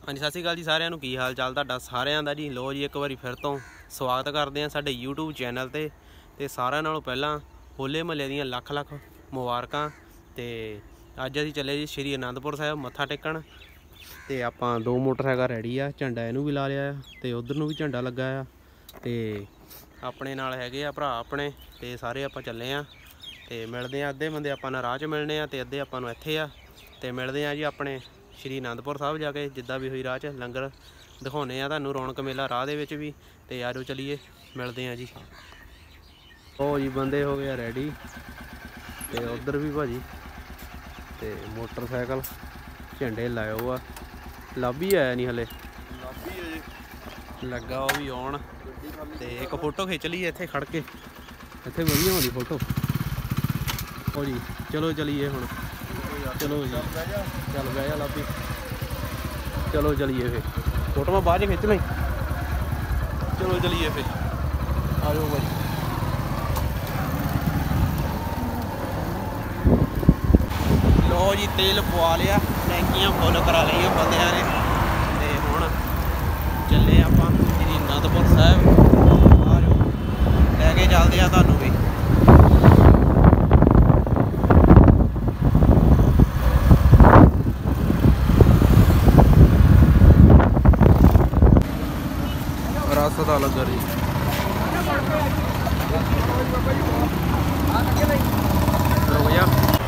हाँ जी सत श्री अकाल जी सारिਆਂ ਨੂੰ ਕੀ ਹਾਲ ਚਾਲ ਤੁਹਾਡਾ ਸਾਰਿਆਂ ਦਾ ਜੀ। ਲੋ ਜੀ ਇੱਕ ਵਾਰੀ ਫਿਰ ਤੋਂ ਸਵਾਗਤ ਕਰਦੇ ਹਾਂ ਸਾਡੇ YouTube ਚੈਨਲ ਤੇ ਸਾਰਿਆਂ ਨਾਲੋਂ ਪਹਿਲਾਂ ਹੋਲੇ ਮਹੱਲੇ ਦੀਆਂ ਲੱਖ ਲੱਖ ਮੁਬਾਰਕਾਂ। ਤੇ ਅੱਜ ਅਸੀਂ ਚੱਲੇ ਜੀ ਸ਼੍ਰੀ ਅਨੰਦਪੁਰ ਸਾਹਿਬ ਮੱਥਾ ਟੇਕਣ। ਤੇ ਆਪਾਂ ਦੋ ਮੋਟਰਸਾਈਕਲ ਰੈਡੀ ਆ, ਝੰਡਾ ਇਹਨੂੰ ਵੀ ਲਾ ਲਿਆ ਆ ਤੇ ਉਧਰ ਨੂੰ ਵੀ ਝੰਡਾ ਲੱਗਾ ਆ। ਤੇ ਆਪਣੇ ਨਾਲ ਹੈਗੇ ਆ ਭਰਾ ਆਪਣੇ ਤੇ ਸਾਰੇ ਆਪਾਂ ਚੱਲੇ ਆ ਤੇ ਮਿਲਦੇ ਆ। ਅੱਧੇ ਬੰਦੇ ਆਪਾਂ ਨਾਲ ਰਾਹ 'ਚ ਮਿਲਣੇ ਆ ਤੇ ਅੱਧੇ ਆਪਾਂ ਨੂੰ ਇੱਥੇ ਆ ਤੇ ਮਿਲਦੇ ਆ ਜੀ ਆਪਣੇ श्री आनंदपुर साहब जाके जिदा भी हुई राह च लंगर दिखाने तुहानू रौनक मेला राह दे विच भी। ते आजो चलीए मिलते हैं जी। ओ जी बंदे हो गए रेडी ते उधर भी भाजी ते मोटरसाइकिल झंडे लाए हुआ लाभी आया नहीं हले लगा वो भी आउण। ते एक फोटो खिंच लीए इत्थे खड़ के, इत्थे वधिया होंदी फोटो। ओ जी चलो चलीए हुण, चलो जी चल बह जा लाभी, चलो चलीए फिर फोटो मैं बाद खिंच ली। चलो चलीए फिर आ जाओ भाई। लो जी तेल पवा लिया, टैंकियां फुल करा लिया बंदियां ने ते हुण चले आपां श्री आनंदपुर साहब। आ जाओ लैके चलदे आ तुहानू भी। रसदा लगा रही भैया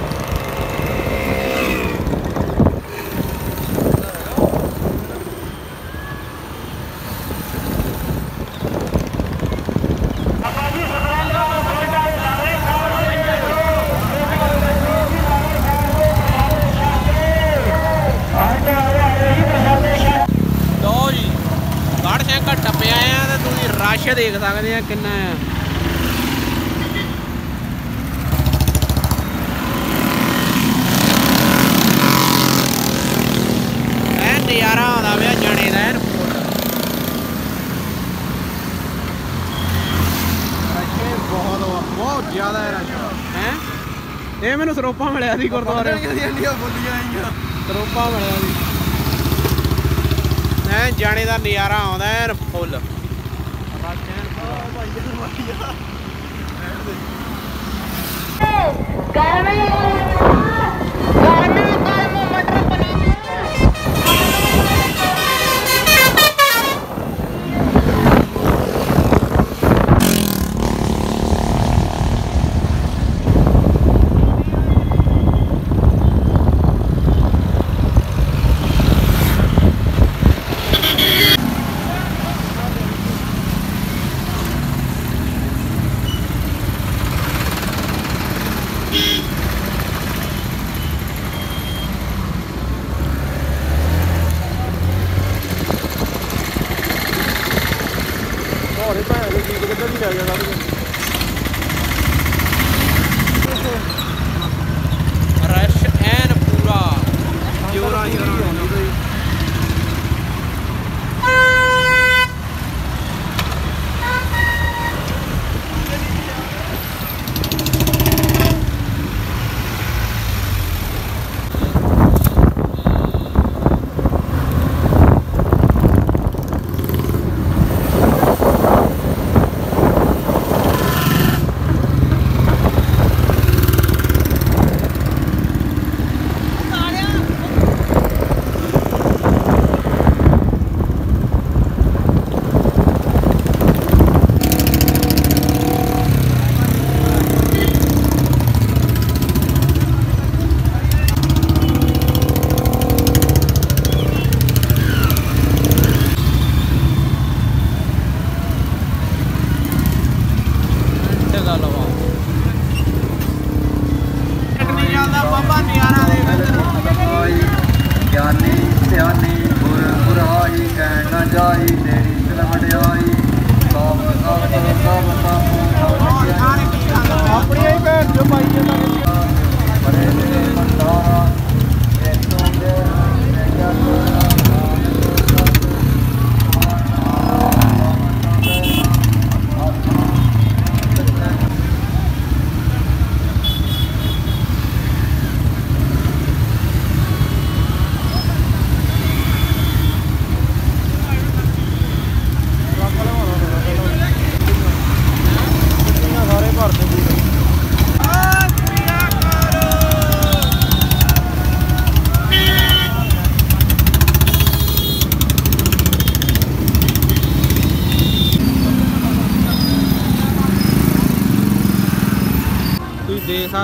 टप्पे आए हैं तो तुम रश देख सकते हैं कितना है। नज़ारा आता पाया जाने का बहुत ज़्यादा रश है। ये मैंने सरोपा मिलिया सी गुरुद्वारे, सरोपा मिलिया सी जाने का नज़ारा आता है फुल।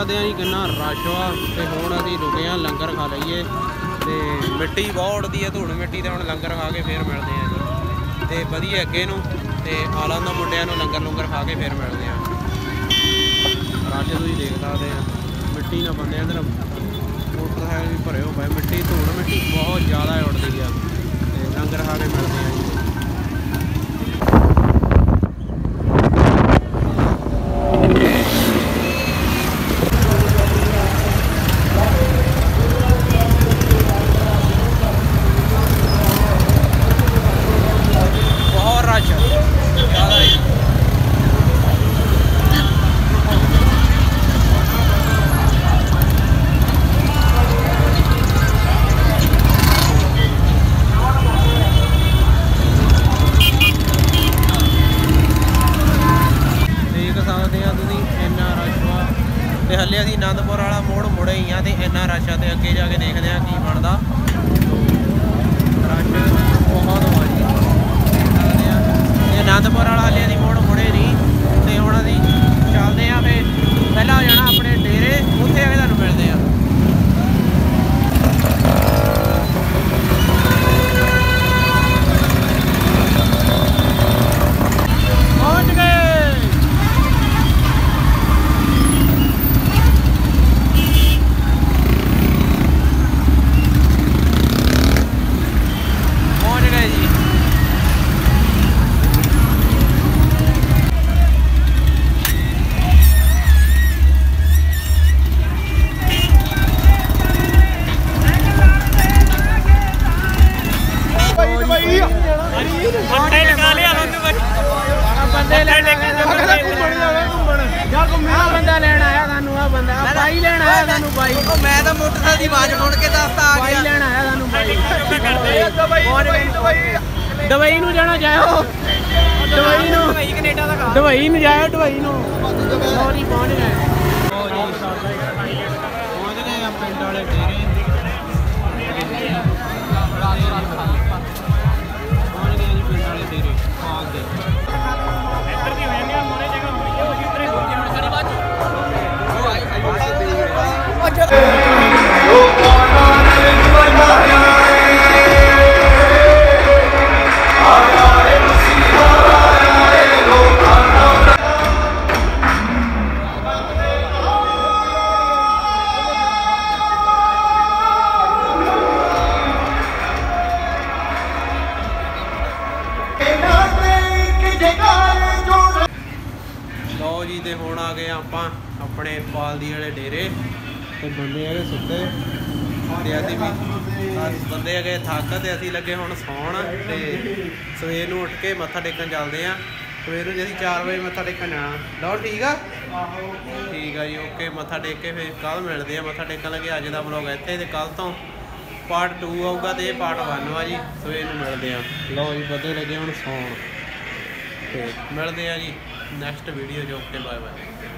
ਸਕਦੇ ਆ ਜੀ ਕਿੰਨਾ ਰਸ਼ ਵਾ। ਤੇ ਹੁਣ ਅਸੀਂ ਰੁਕੇ ਆ ਲੰਗਰ ਖਾ ਲਈਏ। ਤੇ ਮਿੱਟੀ ਬਹੁਤ ਉੜਦੀ ਹੈ, ਧੂੜ ਮਿੱਟੀ। ਤੇ ਹੁਣ ਲੰਗਰ ਖਾ ਕੇ ਫੇਰ ਮਿਲਦੇ ਆ ਜੀ। ਤੇ ਵਧੀਆ ਅੱਗੇ ਨੂੰ ਤੇ ਆਲਾਂ ਦਾ ਮੁੰਡਿਆਂ ਨੂੰ ਲੰਗਰ ਖਾ ਕੇ ਫੇਰ ਮਿਲਦੇ ਆ। ਰਸ਼ ਤੁਸੀਂ ਦੇਖ ਸਕਦੇ ਆ, ਮਿੱਟੀ ਨਾਲ ਬੰਦੇ ਅੰਦਰ ਮੋਟਰਸਾਈਕਲ ਵੀ ਭਰੇ ਹੋ ਪਏ। ਮਿੱਟੀ ਧੂੜ ਮਿੱਟੀ ਬਹੁਤ ਜ਼ਿਆਦਾ ਉੜਦੀ ਆ। ਤੇ ਲੰਗਰ ਖਾ ਕੇ ਮਿਲਦੇ ਆ ਜੀ। ਤੇ ਹਲੇ ਅਸੀਂ ਆਨੰਦਪੁਰ ਵਾਲਾ ਮੋੜ ਮੁੜੇ ਹੀ ਆ। ਤੇ ਇੰਨਾ ਰਸ਼ ਆ। ਤੇ ਅੱਗੇ ਜਾ ਕੇ ਦੇਖਦੇ ਆ ਕੀ ਬਣਦਾ। ਰਸ਼ ਬਹੁਤ ਵਾ ਜੀ। ਤੇ ਆਨੰਦਪੁਰ ਵਾਲਾ ਹਲੇ ਅਸੀਂ ਮੋੜ ਮੁੜੇ ਨਹੀਂ। ਤੇ ਹੁਣ ਅਸੀਂ ਚੱਲਦੇ ਆ। ਫਿਰ ਪਹਿਲਾਂ ਜਾਣਾ ਆਪਣੇ ਡੇਰੇ, ਉੱਥੇ ਆ ਕੇ ਤੁਹਾਨੂੰ ਮਿਲਦੇ ਆ। ਪਹੁੰਚ ਗਏ। ਬੰਦਾ ਲੈਣ ਆਇਆ ਸਾਨੂੰ, ਆ ਬੰਦਾ ਬਾਈ ਲੈਣ ਆਇਆ ਸਾਨੂੰ। ਬਾਈ ਮੈਂ ਤਾਂ ਮੋਟਰਸਾਈਕਲ ਦੀ ਆਵਾਜ਼ ਸੁਣ ਕੇ ਦੱਸਦਾ ਆ ਗਿਆ। ਬਾਈ ਲੈਣ ਆਇਆ ਸਾਨੂੰ। ਬਾਈ ਦੁਬਈ ਨੂੰ ਜਾਣਾ ਜਾਇਓ। ਦੁਬਈ ਨੂੰ ਕੈਨੇਡਾ ਦਾ ਦੁਬਈ ਨੂੰ ਜਾਇਓ। ਦੁਬਈ ਨੂੰ ਸੌਰੀ ਪਹੁੰਚ ਗਏ। ਪਹੁੰਚ ਗਏ ਆ ਪਿੰਡ ਵਾਲੇ ਡੇਰੇ। ਪਹੁੰਚ ਗਏ ਜੀ ਪਿੰਡ ਵਾਲੇ ਡੇਰੇ ਆ ਗਏ। ਇੱਧਰ ਦੀ ਹੋ ਜਾਂਦੇ ਆ ਮੋਰੇ ਜਗ੍ਹਾ ਹੋਈ ਆ ਉਸੇ ਤਰ੍ਹਾਂ ਹੋ ਕੇ ਸਾਰੀ ਬਾਤ ਲਓ ਜੀ। ਤੇ ਹੁਣ ਆ ਗਏ ਆਪਾਂ ਆਪਣੇ ਪਾਲਦੀ ਵਾਲੇ ਡੇਰੇ। ਤੇ ਬੰਦੇ ਹੈਗੇ ਸੁੱਤੇ ਤੇ ਅਸੀਂ ਵੀ ਬੰਦੇ ਹੈਗੇ ਥੱਕ। ਤੇ ਅਸੀਂ ਲੱਗੇ ਹੁਣ ਸੌਣ। ਤੇ ਸਵੇਰ ਨੂੰ ਉੱਠ ਕੇ ਮੱਥਾ ਟੇਕਣ ਚੱਲਦੇ ਆ। ਸਵੇਰ ਨੂੰ ਜੇ ਅਸੀਂ 4 ਵਜੇ ਮੱਥਾ ਟੇਕਣ ਜਾਣਾ। ਲਓ ਠੀਕ ਆ। ਠੀਕ ਆ ਜੀ, ਓਕੇ। ਮੱਥਾ ਟੇਕ ਕੇ ਫਿਰ ਕੱਲ੍ਹ ਮਿਲਦੇ ਆ। ਮੱਥਾ ਟੇਕਣ ਲੱਗੇ। ਅੱਜ ਦਾ ਵਲੋਗ ਇੱਥੇ। ਤੇ ਕੱਲ੍ਹ ਤੋਂ ਪਾਰਟ 2 ਆਊਗਾ। ਤੇ ਇਹ ਪਾਰਟ 1 ਆ ਜੀ। ਸਵੇਰ ਨੂੰ ਮਿਲਦੇ ਆ। ਲਓ ਜੀ ਬੰਦੇ ਲੱਗੇ ਹੁਣ ਸੌਣ। ਤੇ ਮਿਲਦੇ ਆ ਜੀ ਨੈਕਸਟ ਵੀਡੀਓ 'ਚ। Okay bye bye.